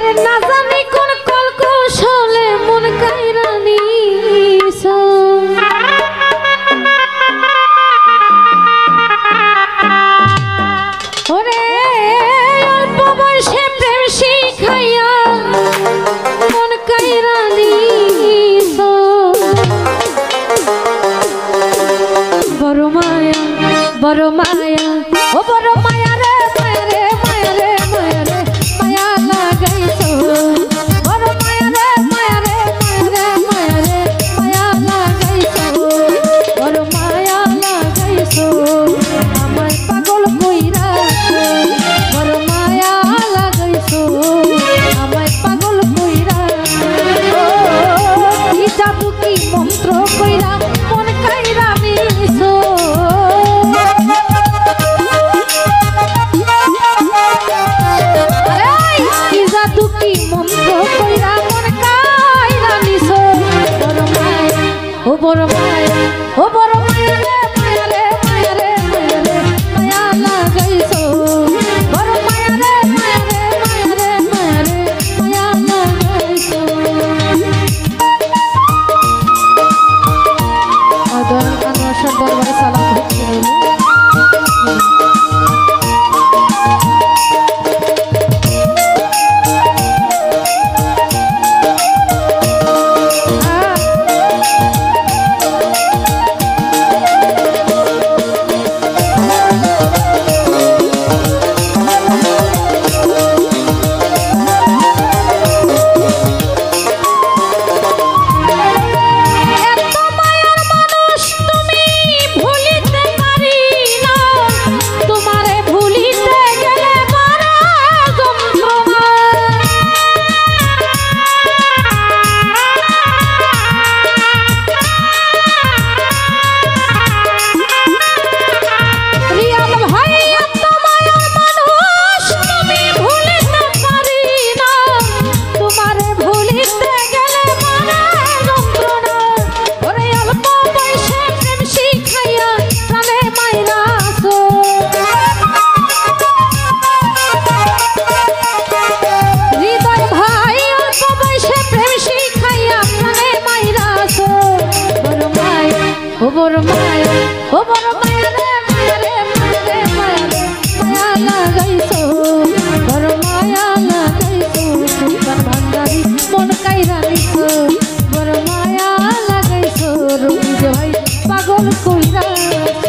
বড় মায়া ও বড় মায়া রে মায়া রে মায়া রে মায়া রে মায়া লাগাইছো বড় মায়া রে মায়া রে মায়া রে মায়া রে মায়া লাগাইছো বড় মায়া লাগাইছো আমায় পাগল কইরাছো বড় মায়া লাগাইছো আমায় পাগল কইরাছো কি জাদু কি মন্ত্র কইরা মন কাইরা নিছো বড় মায়া ও বড় মায়া রে মায়া রে মায়া রে মায়া রে মায়া লাগাইছো বড় মায়া রে মায়া রে মায়া রে মায়া রে মায়া লাগাইছো আদর আনোয়ার দরবারে সালাম হচ্ছে ও বড় মায়া ও বড় মায়া রে মায়া রে মায়া রে মায়া রে মায়া লাগাইছো বড় মায়া লাগাইছো সুপার ভান্ডারি মন কাইরা নিছো বড় মায়া লাগাইছো রবি ভাই পাগল কইরাছো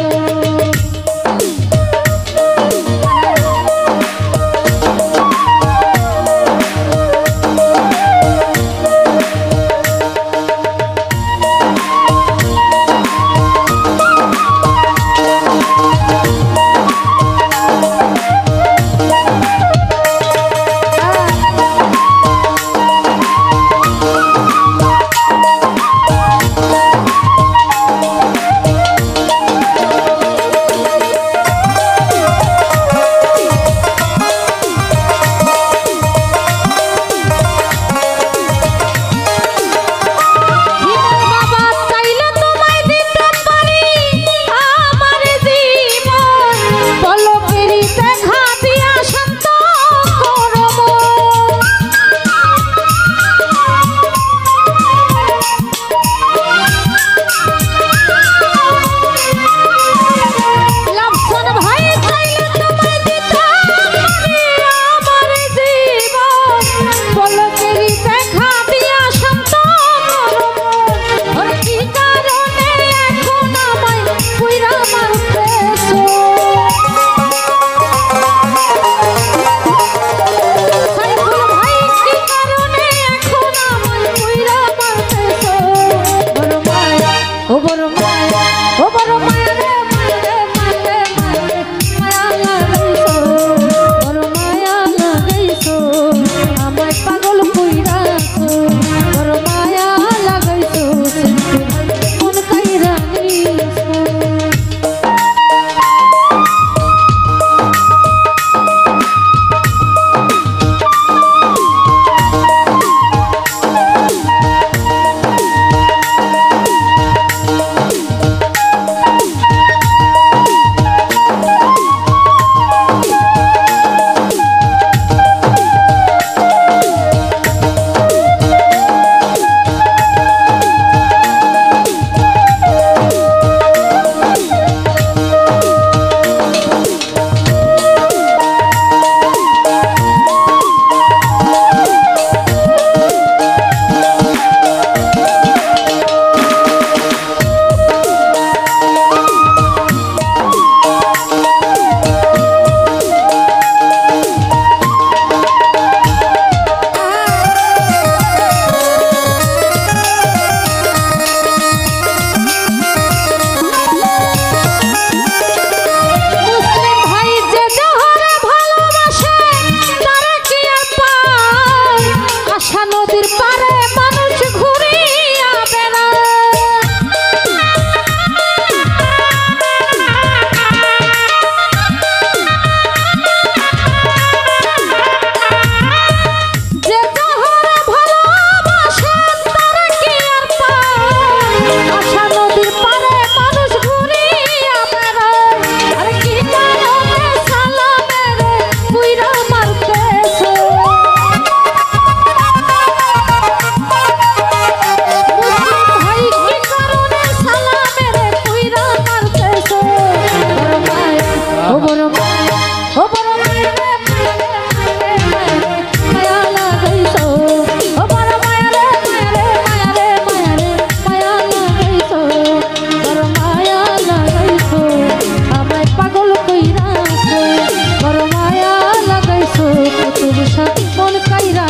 কাইরা